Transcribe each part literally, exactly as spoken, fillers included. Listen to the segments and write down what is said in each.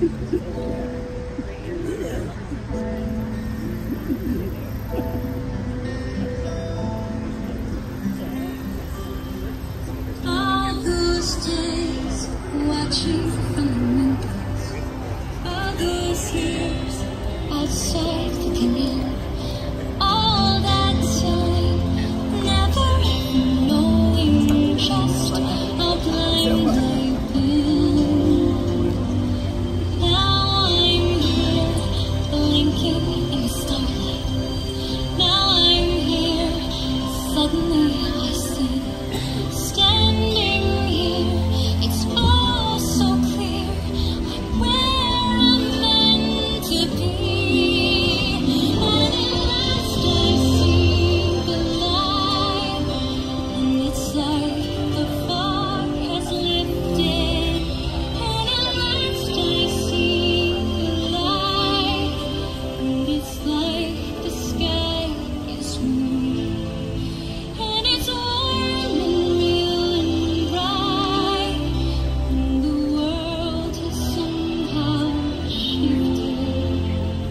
All those days watching from the windows, all those years outside looking in, all that time never knowing just how blind I've been. Now I'm here blinking in the starlight. Now I'm here, suddenly I see. Standing here, it's all so clear. I'm where I'm meant to be. And at last I see the light, and it's like the fog has lifted. And at last I see the light, and it's like the sky is blue. And it's warm and real and bright, and the world has somehow shifted.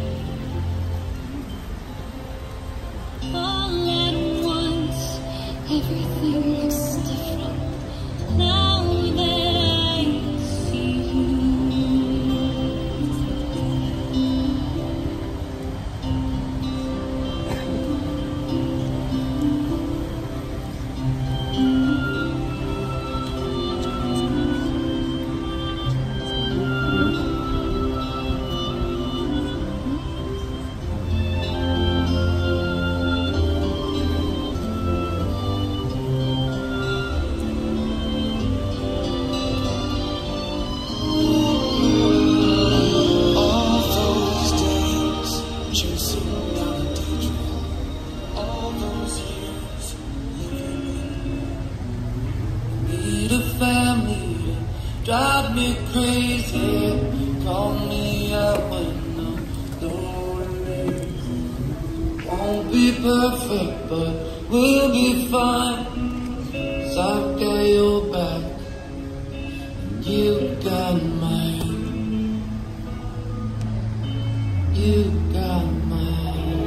All at once, everything looks different now that I see you. All those days chasing down a daydream, all those years living in. Need a family to drive me crazy, call me up when I'm lonely. Won't be perfect, but we'll be fine, 'cause I've got your back, and you got mine. You got mine.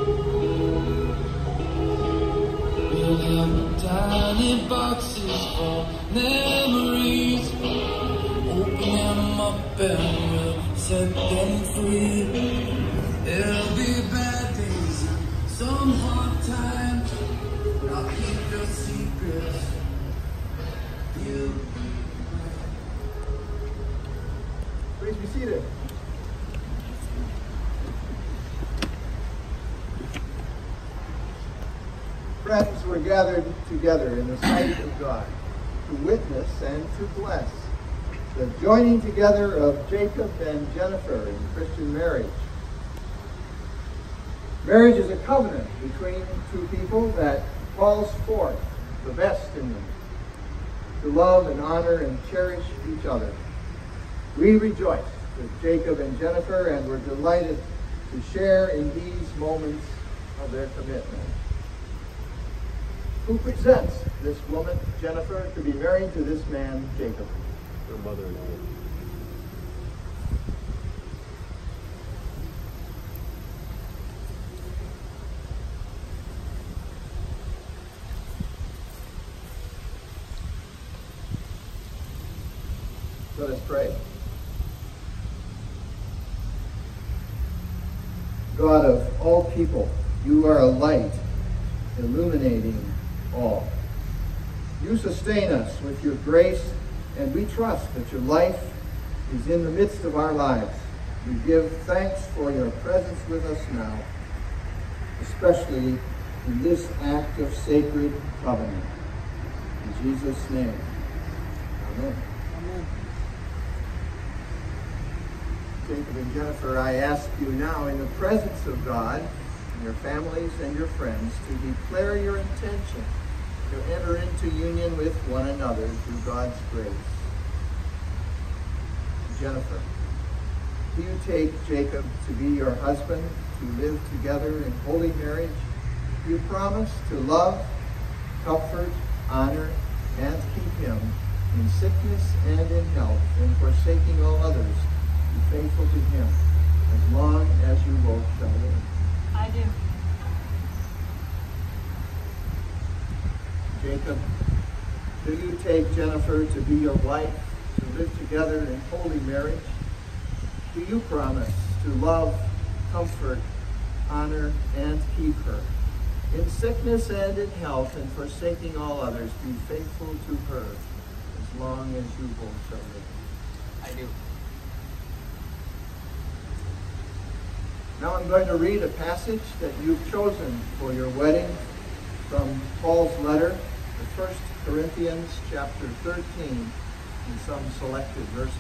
We'll have tiny boxes for memories. Open them up and we'll set them free. There'll be bad days and some hard times, but I'll keep your secrets. You. Please be seated. Friends, we're gathered together in the sight of God to witness and to bless the joining together of Jacob and Jennifer in Christian marriage. Marriage is a covenant between two people that calls forth the best in them, to love and honor and cherish each other. We rejoice with Jacob and Jennifer, and we're delighted to share in these moments of their commitment. Who presents this woman, Jennifer, to be married to this man, Jacob? Her mother-in-law. Let us pray. God of all people, you are a light illuminating all. You sustain us with your grace, and we trust that your life is in the midst of our lives. We give thanks for your presence with us now, especially in this act of sacred covenant. In Jesus' name, amen. Amen. Jacob and Jennifer, I ask you now in the presence of God, your families and your friends, to declare your intention to enter into union with one another through God's grace. Jennifer, do you take Jacob to be your husband, to live together in holy marriage? Do you promise to love, comfort, honor, and keep him in sickness and in health, and forsaking all others, be faithful to him as long as you both shall live. I do. Jacob, do you take Jennifer to be your wife, to live together in holy marriage? Do you promise to love, comfort, honor, and keep her, in sickness and in health, and forsaking all others, be faithful to her as long as you both shall live? I do. Now I'm going to read a passage that you've chosen for your wedding from Paul's letter, the First Corinthians chapter thirteen, in some selected verses.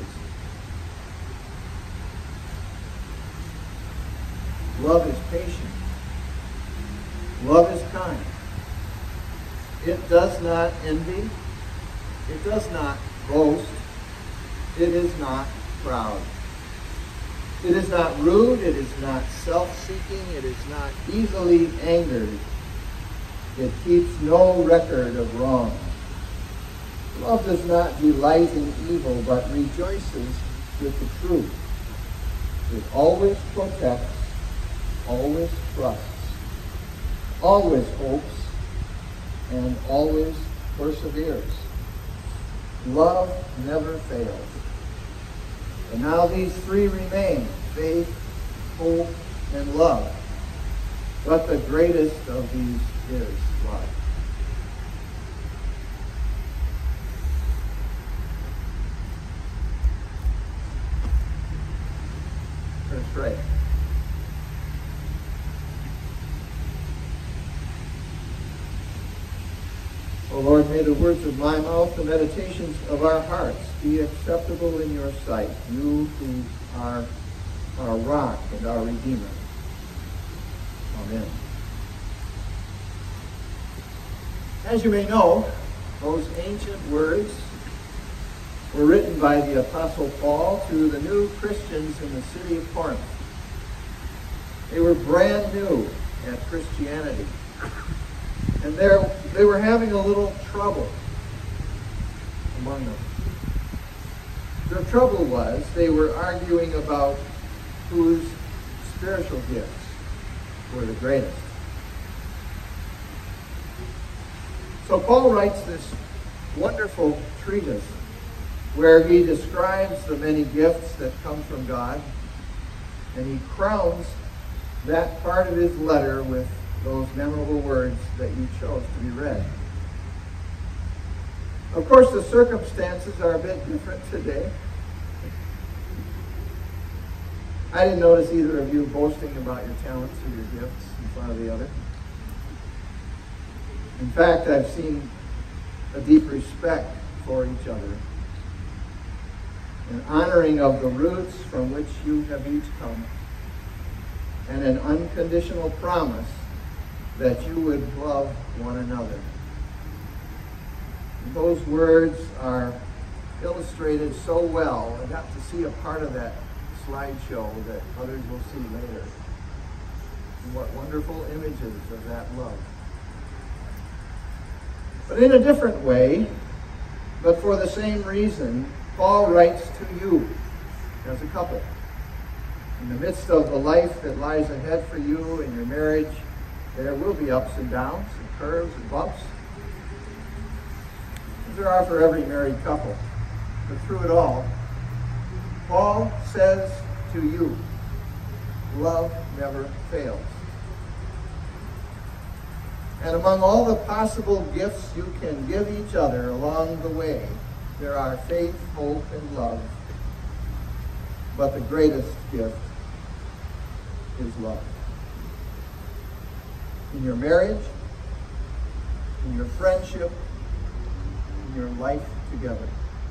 Love is patient. Love is kind. It does not envy. It does not boast. It is not proud. It is not rude. It is not self-seeking. It is not easily angered. It keeps no record of wrong. Love does not delight in evil, but rejoices with the truth. It always protects, always trusts, always hopes, and always perseveres. Love never fails. And now these three remain: faith, hope, and love. But the greatest of these is love. Let's pray. O Lord, may the words of my mouth, the meditations of our hearts be acceptable in your sight, you who are our rock and our Redeemer. Amen. As you may know, those ancient words were written by the Apostle Paul to the new Christians in the city of Corinth. They were brand new at Christianity. And they were having a little trouble among them. Their trouble was they were arguing about whose spiritual gifts were the greatest. So Paul writes this wonderful treatise where he describes the many gifts that come from God, and he crowns that part of his letter with those memorable words that you chose to be read. Of course, the circumstances are a bit different today. I didn't notice either of you boasting about your talents or your gifts in front of the other. In fact, I've seen a deep respect for each other, an honoring of the roots from which you have each come, and an unconditional promise that you would love one another. Those words are illustrated so well. I got to see a part of that slideshow that others will see later. And what wonderful images of that love. But in a different way, but for the same reason, Paul writes to you as a couple. In the midst of the life that lies ahead for you in your marriage, there will be ups and downs, and curves and bumps. As there are for every married couple. But through it all, Paul says to you, love never fails. And among all the possible gifts you can give each other along the way, there are faith, hope, and love. But the greatest gift is love. In your marriage, in your friendship, in your life together.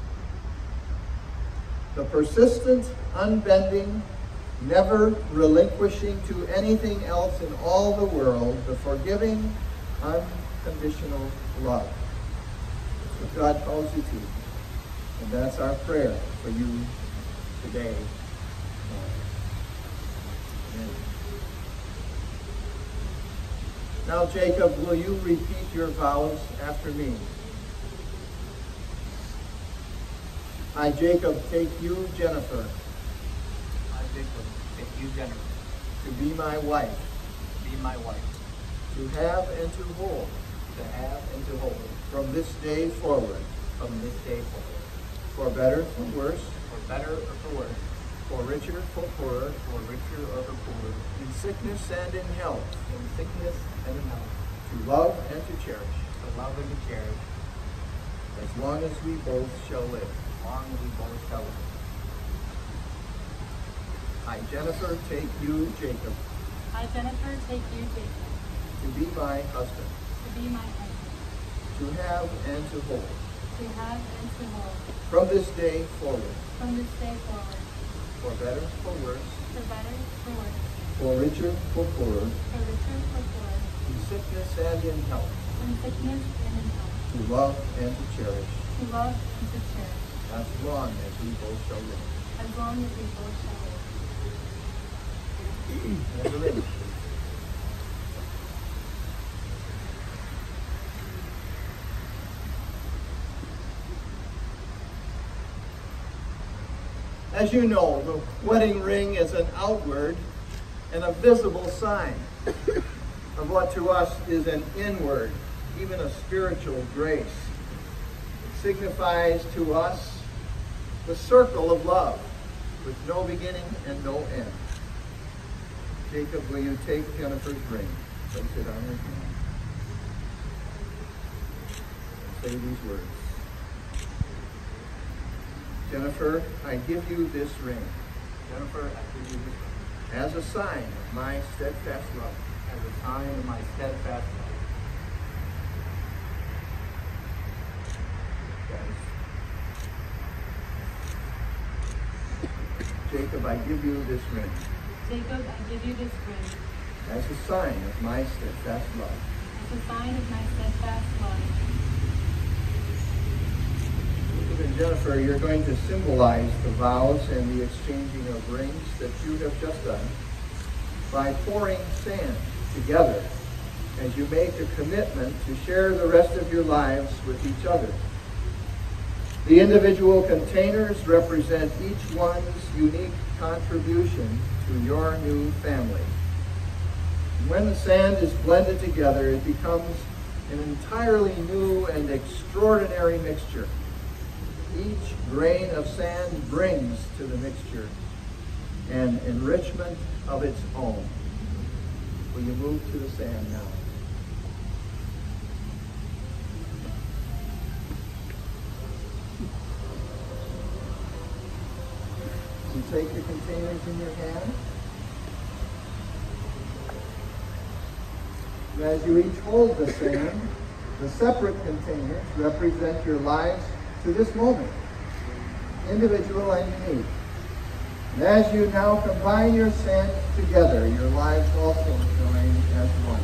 The persistent, unbending, never relinquishing to anything else in all the world, the forgiving, unconditional love. That's what God calls you to. And that's our prayer for you today. Amen. Now, Jacob, will you repeat your vows after me? I, Jacob, take you, Jennifer, Jacob, take you, Jennifer, to be my wife, to be my wife, to have and to hold to have and to hold from this day forward, from this day forward, for better, for worse, for better or for worse, for richer, for poorer, for richer or for poorer, in sickness and in health, in sickness and in health, to love and to cherish, to love and to cherish, as long as we both shall live. as long as we both shall live. I, Jennifer, take you, Jacob, I, Jennifer, take you, Jacob, to be my husband, to be my husband, to have and to hold to have and to hold from this day forward, from this day forward, for better, for worse, for better, for worse, for richer, for poorer, for richer, for poorer, in sickness and in health, in sickness and in health, to love and to cherish, to love and to cherish, as long as we both shall live. as long as we both shall live. And the ring. As you know, the wedding ring is an outward and a visible sign of what to us is an inward, even a spiritual grace. It signifies to us the circle of love with no beginning and no end. Jacob, will you take Jennifer's ring, place it on her hand, and say these words. Jennifer, I give you this ring Jennifer, I give you this ring as a sign of my steadfast love. as a sign of my steadfast love. Jacob, I give you this ring Jacob, I give you this ring as a sign of my steadfast love. as a sign of my steadfast love. Jacob and Jennifer, you're going to symbolize the vows and the exchanging of rings that you have just done by pouring sand together as you make a commitment to share the rest of your lives with each other. The individual containers represent each one's unique contribution to your new family. When the sand is blended together, it becomes an entirely new and extraordinary mixture. Each grain of sand brings to the mixture an enrichment of its own. Will you move to the sand now? You take your containers in your hand. And as you each hold the sand, the separate containers represent your lives to this moment, individual and unique. And as you now combine your sand together, your lives also join as one.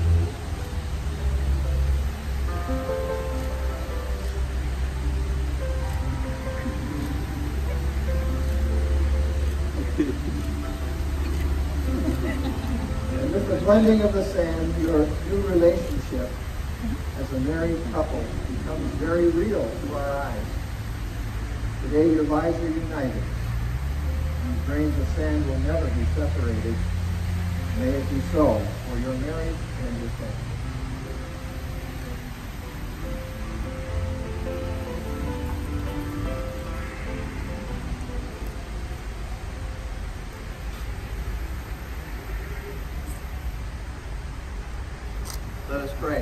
And with the blending of the sand, your new relationship as a married couple becomes very real to our eyes. Today your lives are united. These grains of sand will never be separated. May it be so for your marriage and your family. Let us pray.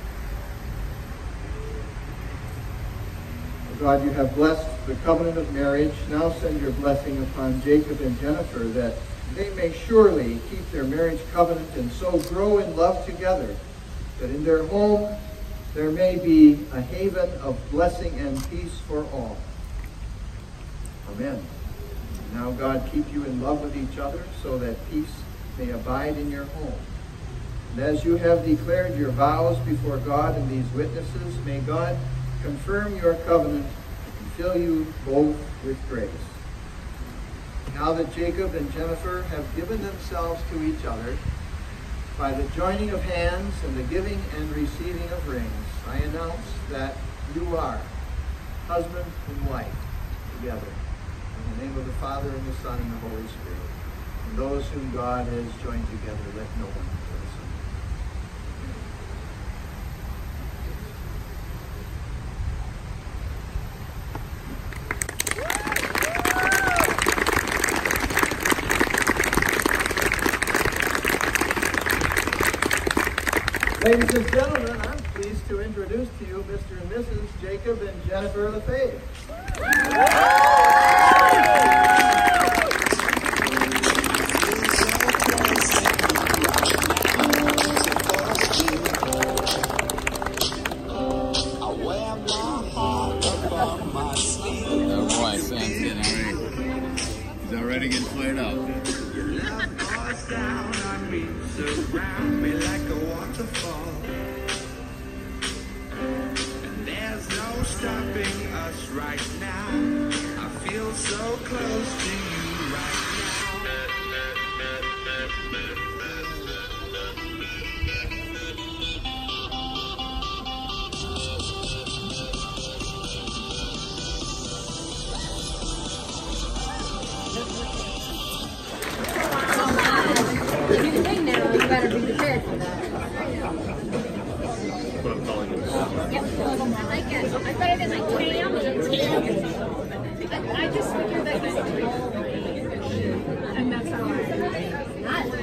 Oh God, you have blessed the covenant of marriage. Now send your blessing upon Jacob and Jennifer, that they may surely keep their marriage covenant and so grow in love together, that in their home there may be a haven of blessing and peace for all. Amen. Now, God, keep you in love with each other so that peace may abide in your home. And as you have declared your vows before God and these witnesses, may God confirm your covenant and fill you both with grace. Now that Jacob and Jennifer have given themselves to each other, by the joining of hands and the giving and receiving of rings, I announce that you are husband and wife together In the name of the Father, and the Son, and the Holy Spirit. And those whom God has joined together, let no one put asunder. Ladies and gentlemen, I'm pleased to introduce to you Mister and Missus Jacob and Jennifer Lefebvre. Oh boy, Sam's getting already. He's already getting fired up. Your love pours down on me, surround me like a waterfall. And there's no stopping us right now. I feel so close to you right If you sing now, you better be prepared for that. What I'm calling it. Yep, I like it. I thought it was like Tam or Tam. I, I just figured that was and that's how I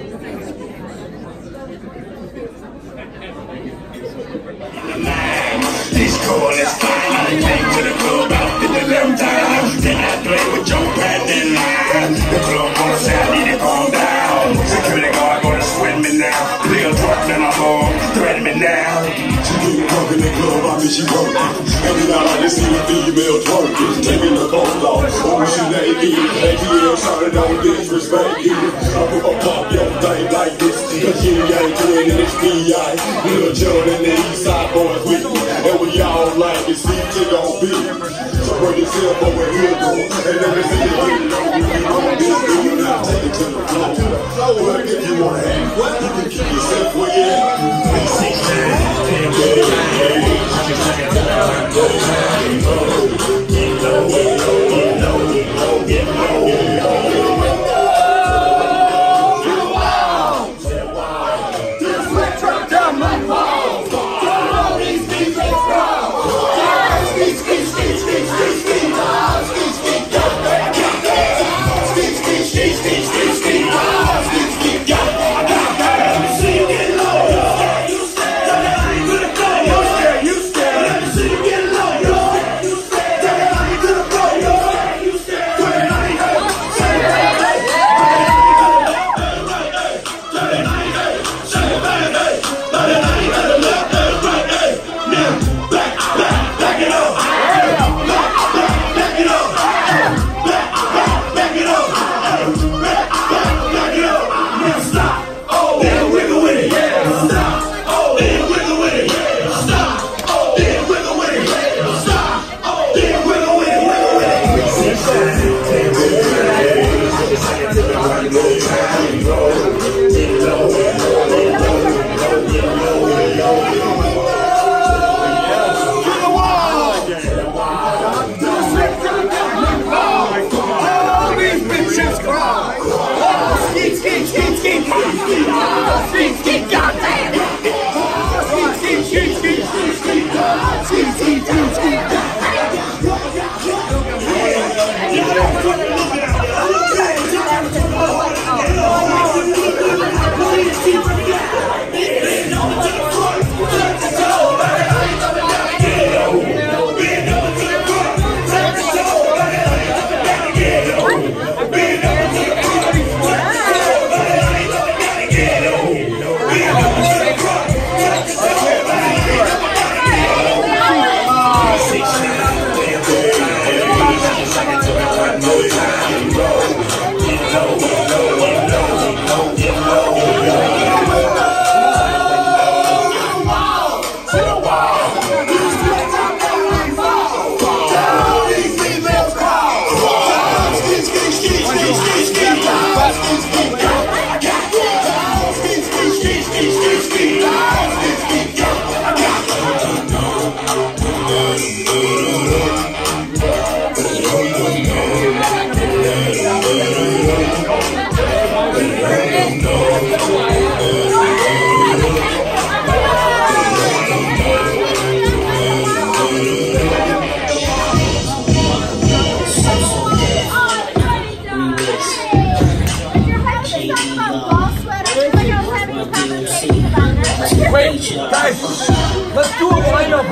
This cool is fine. I came to the club out in the left time. Then I play with your branding line. The club wanna say I need to calm down. Security guard gonna swing me now. Real drunk in my home, threaten me now. She get drunk in the club, I mean she working. Every night I just see a female twerking. Taking the phone off, oh she naked. A T M shouting don't disrespect you. I put a pop your thing like this. Cause you ain't doing it, it's D I. Little John and the East Side boys with me. And we all like it, see to gon' be. So bring yourself over here, bro. And let me see you really know we be on this. Do you not take it to the floor? But if you wanna have what, you can keep yourself where you at. sixteen, ten, get low, get low, get low, get low, get low. Second to the front, no time.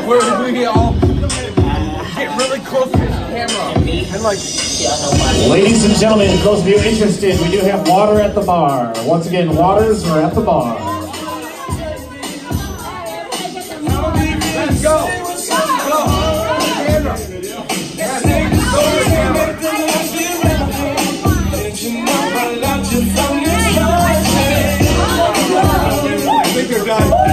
Where we all get really close to this camera and like. Ladies and gentlemen, if those of you interested, we do have water at the bar. Once again, waters are at the bar. Let's go. Go. Camera. I think you're done.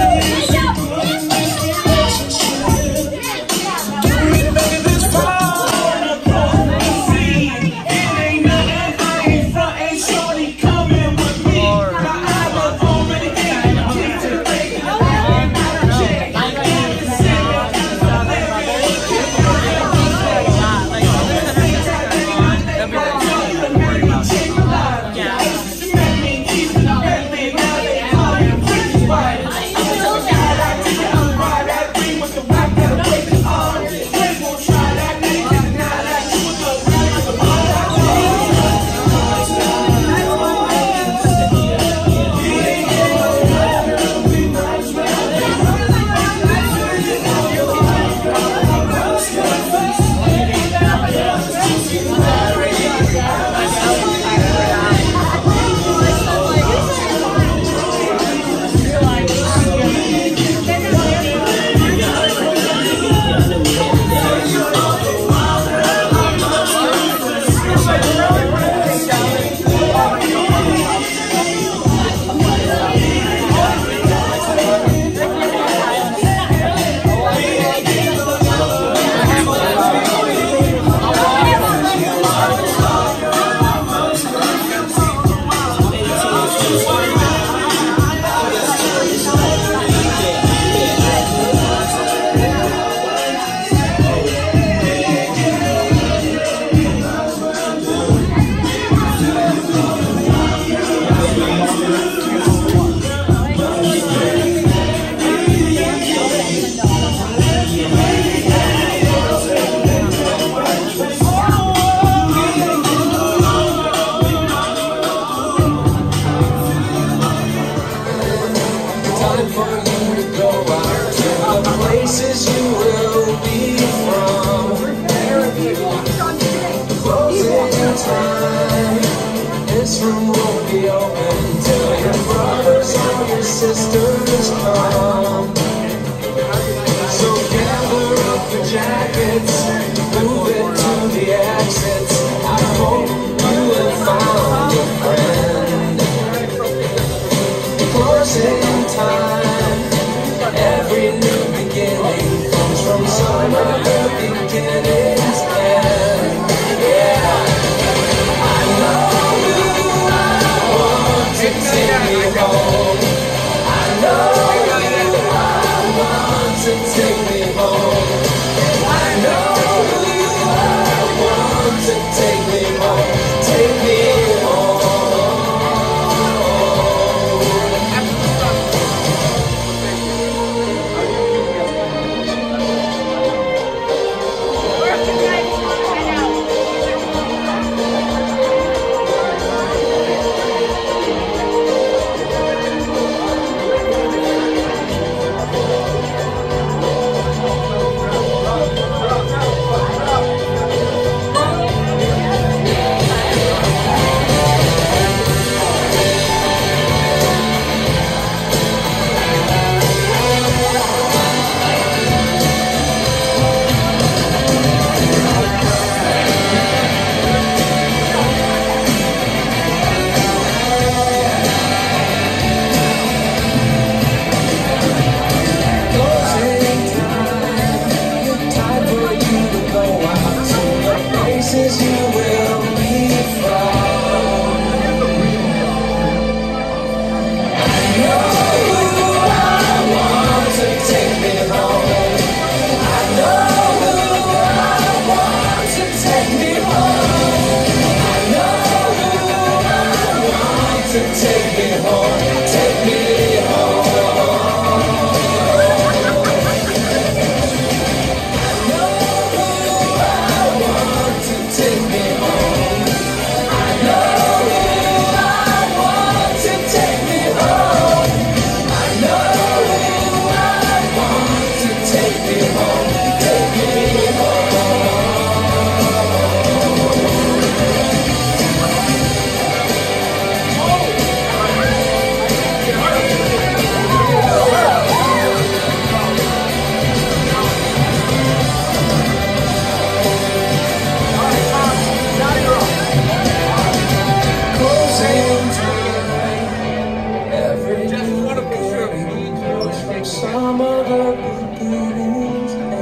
Sisters come, so gather up your jackets, move it to the exits. I hope you have found a friend. Closing time, every new beginning comes from somewhere the beginning's end. Yeah, I know you want to take me home. To take me home, I know you want to take me home, take me home.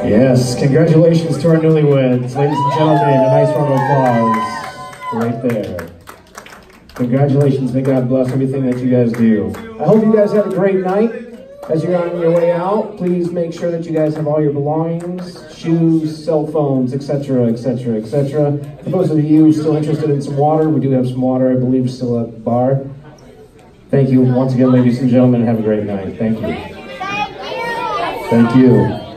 Yes, congratulations to our newlyweds. Ladies and gentlemen, a nice round of applause right there. Congratulations, may God bless everything that you guys do. I hope you guys had a great night. As you're on your way out, please make sure that you guys have all your belongings, shoes, cell phones, et cetera, et cetera, et cetera. For those of you still interested in some water, we do have some water, I believe, still at the bar. Thank you once again, ladies and gentlemen. Have a great night. Thank you. Thank you.